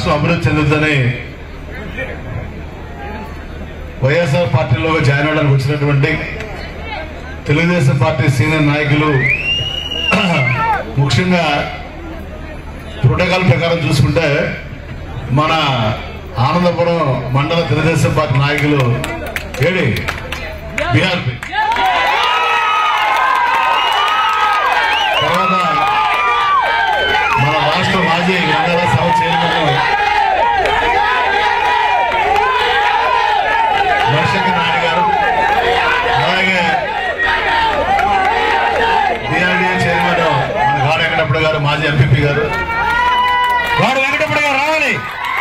రాష్ట్రం అభివృద్ధి చెందుతుందని వైఎస్ఆర్ పార్టీలో జాయిన్ అవడానికి వచ్చినటువంటి తెలుగుదేశం పార్టీ సీనియర్ నాయకులు ముఖ్యంగా ప్రోటోకాల్ ప్రకారం చూసుకుంటే మన ఆనందపురం మండల తెలుగుదేశం పార్టీ నాయకులు ఏడి బీఆర్పీ, తర్వాత మన రాష్ట్ర మాజీ గంగాధర సభ చైర్మన్ వర్షకి నాయుడు గారు, అలాగే డిఆర్డీఏ చైర్మన్ మన గాడు వెంకటప్పుడు గారు, మాజీ ఎంపీపీ గారు గాడు వెంకటప్పుడు గారు రావాలి,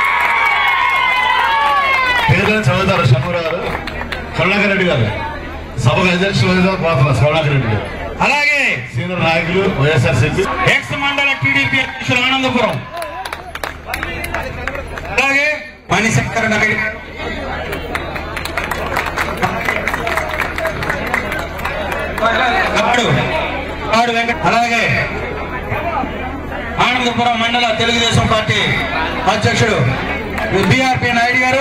పేర్లను చదువుతారు షణ్ముఖ గారు, కరుణాకర్ రెడ్డి గారు, సభకు అధ్యక్షులు పోతున్నారు కరుణాకర్ రెడ్డి గారు, అలాగే సీనియర్ నాయకులు వైఎస్ఆర్సీపీ ఎక్స్ మండల టీడీపీ అధ్యక్షులు ఆనందపురం, అలాగే మణిశంకర్ నాయుడు, అలాగే ఆనందపురం మండల తెలుగుదేశం పార్టీ అధ్యక్షుడు బీఆర్పీ నాయుడు గారు,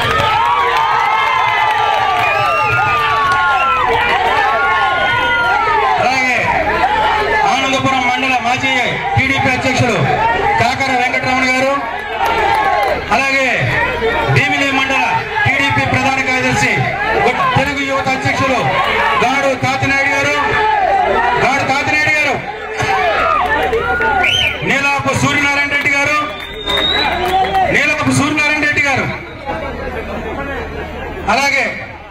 అలాగే ఆనందపురం మండల మాజీ టీడీపీ అధ్యక్షుడు కాకర వెంకటరమణ గారు, అలాగే భీమిలి మండల టీడీపీ ప్రధాన కార్యదర్శి తెలుగు యువత అధ్యక్షులు గాడు తాతినాయుడు గారు, నీలపు సూర్యనారాయణ రెడ్డి గారు, అలాగే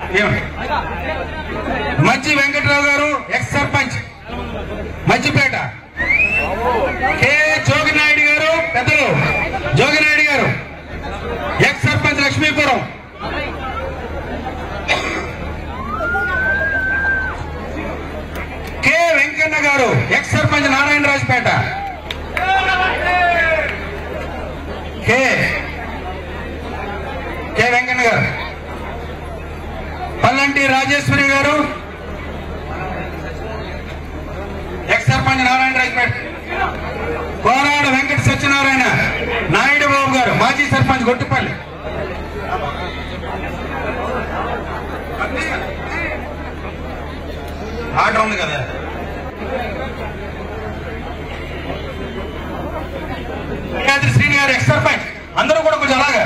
మజ్జి వెంకట్రావు గారు, ఎక్స్ సర్పంచ్ మజ్జిపేట, కె జోగినాయుడు గారు, పెద్దలు జోగినాయుడు గారు, ఎక్స్ సర్పంచ్ లక్ష్మీపురం, కె వెంకన్న గారు, ఎక్స్ సర్పంచ్ నారాయణరాజుపేట, కె వెంకన్న గారు, పల్లంటి రాజేశ్వరి గారు, ఎక్స్ సర్పంచ్ నారాయణరాజుపేట, కోరాడ వెంకట సత్యనారాయణ నాయుడు బాబు గారు, మాజీ సర్పంచ్ గొట్టిపల్లి, ఆర్డర్ ఉంది కదా, శ్రీని గారు ఎక్స్ సర్పంచ్, అందరూ కూడా కొంచెం అలాగా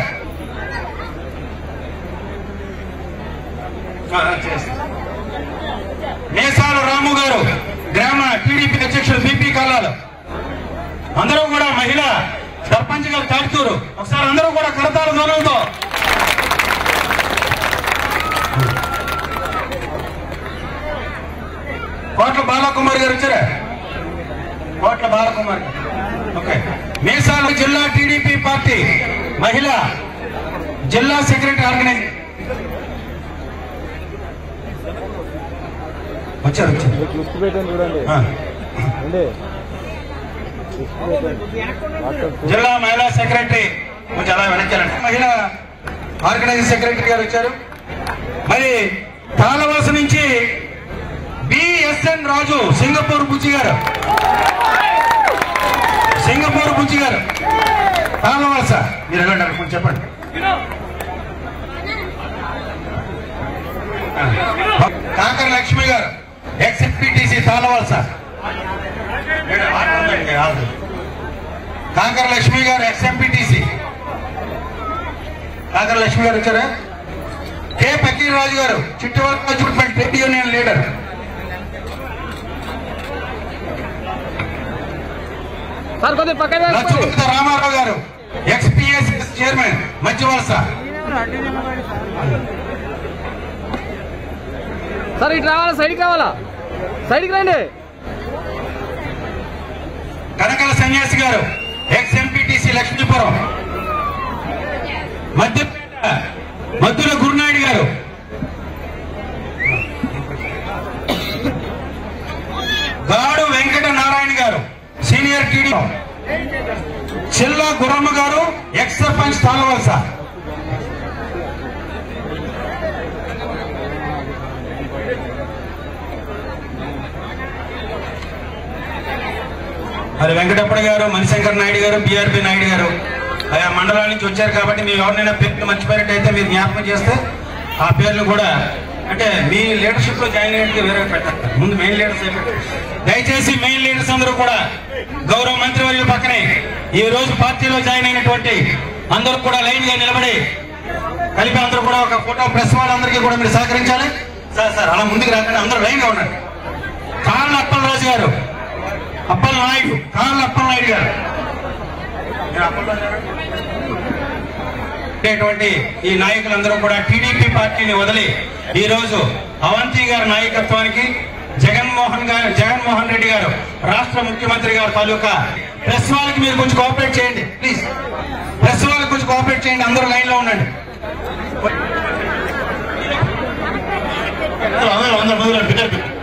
నేసాల రాము గారు, గ్రామ టీడీపీ అధ్యక్షులు బీపీ కాలాలు, అందరూ కూడా మహిళా సర్పంచ్ గారు తాడుతూరు, ఒకసారి అందరూ కూడా కడతారు ధ్వనులతో. కోట్ల బాలకుమార్ గారు వచ్చారా? కోట్ల బాలకుమార్ గారు, ఓకే. మేసాల జిల్లా టీడీపీ పార్టీ మహిళా జిల్లా సెక్రటరీ ఆర్గనైజ్ వచ్చారు. జిల్లా మహిళా సెక్రటరీ కొంచెం అలా వెనకాలండి, మహిళా ఆర్గనైజింగ్ సెక్రటరీ గారు వచ్చారు. మరి తాళవలస నుంచి బిఎస్ఎన్ రాజు, సింగపూర్ బుజ్జి గారు, తాళవలస, మీరు వెళ్ళండి కొంచెం చెప్పండి. కాకర లక్ష్మి గారు, ఎక్స్ ఎంపీటీసీ తాళవలస, కాకర లక్ష్మి గారు, ఎక్స్ ఎంపీటీసీ కాకర లక్ష్మి గారు వచ్చారా? కె పకీర్ రాజు గారు, చిట్టువల్ ట్రేడ్ యూనియన్ లీడర్, రామారావు గారు, ఎక్స్పీఎస్ చైర్మన్ మధ్యవలస, సార్ ఇటు రావాలా, సైడ్కి రావాలా, సైడ్కి రండి. కనకల సన్యాసి గారు, ఎక్స్ ఎంపీటీసీ లక్ష్మీపురం, మద్దుల గురునాయుడు గారు, గాడు వెంకట నారాయణ గారు, సీనియర్ టీడీ, చిల్లా గురమ్మ గారు, ఎక్స్ సర్పంచ్ తాళవలస, మరి వెంకటప్పటి గారు, మణిశంకర్ నాయుడు గారు, బీఆర్పీ నాయుడు గారు, ఆయా మండలాల నుంచి వచ్చారు కాబట్టి మీరు ఎవరినైనా పేర్లు మర్చిపోయినట్టయితే మీరు జ్ఞాపకం చేస్తే ఆ పేర్లు కూడా అంటే మీ లీడర్షిప్ లో జాయిన్ అయ్యేట్టుగా వేరే పెట్టారు. ముందు మెయిన్ లీడర్స్ దయచేసి మెయిన్ లీడర్స్ అందరూ కూడా గౌరవ మంత్రివర్యుల పక్కనే ఈ రోజు పార్టీలో జాయిన్ అయినటువంటి అందరూ కూడా లైన్ గా నిలబడి కలిపి అందరూ కూడా ఒక ఫోటో ప్రెస్ వాళ్ళందరికీ కూడా మీరు సహకరించాలి. సార్ అలా ముందుకు రాకండి, అందరూ లైన్ గా ఉండండి. కాళ్ళ అప్పలరాజు గారు, అప్పలనాయుడు, కాళ్ళ అప్పలనాయుడు గారు ఈ నాయకులందరూ కూడా టీడీపీ పార్టీని వదిలి ఈ రోజు అవంతి గారి నాయకత్వానికి జగన్మోహన్ రెడ్డి గారు రాష్ట్ర ముఖ్యమంత్రి గారు తాలూకా ప్రెస్ వాళ్ళకి మీరు కొంచెం కోఆపరేట్ చేయండి ప్లీజ్. ప్రెస్ వాళ్ళకి కొంచెం కోఆపరేట్ చేయండి, అందరూ లైన్ లో ఉండండి. అందరూ